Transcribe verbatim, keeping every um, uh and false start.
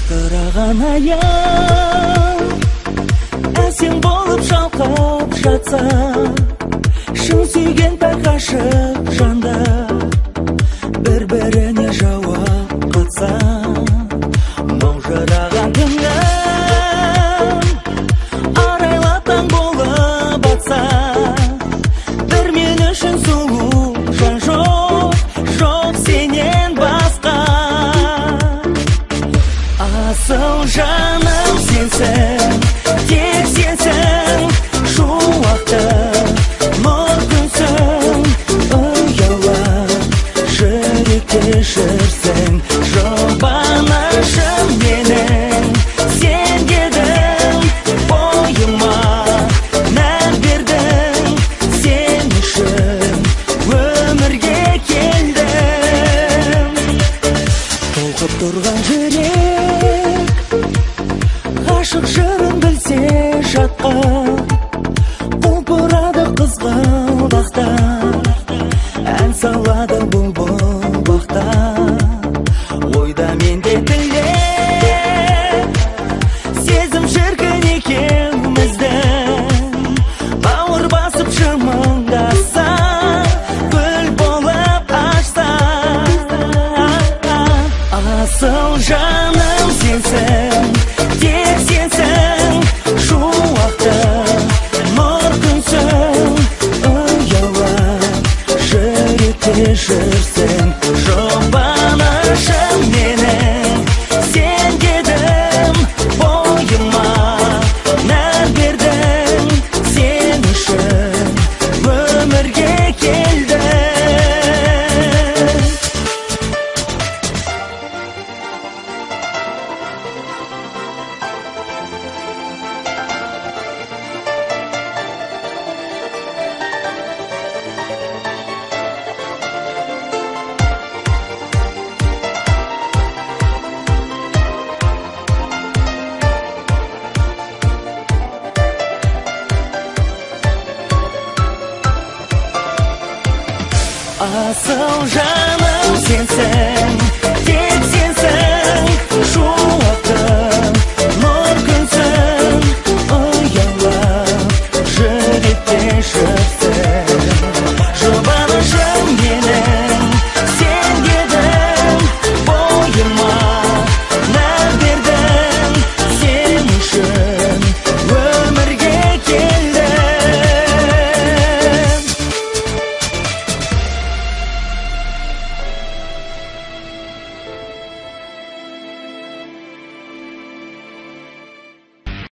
Жарқыраған аян әсем болып шалқып жатса, шын сүйген пәк ғашық жандар бір-біріне жауап қатса, маужыраған түннен арайлап таң болып атса, бір мен үшін сұлу жан жоқ, жоқ сенен басқа. Асыл жаным сенсің, тек сенсің, шуақты нұр күнсің, ұялап жүректе жүрсің, жұбанышым менің, сен дедің бойыма нәр бердің, сен үшін өмірге келдім. Толқып тұрған жүрек ғашық жырын білсе жатқа, құлпырады қызғалдақта, ән салады бұлбұл бақта. Ойда менде тілек, сезім шіркін екеуміздің, бауыр басып жымыңдаса, гүл болып ашса. Асыл жаным сенсің, тек сенсің, шуақты нұр күнсің, ұялап жүректе жүрсің, жұбанышым менің, сен дедің бойыма нәр бердің, сен үшін өмірге келдім. Асыл жан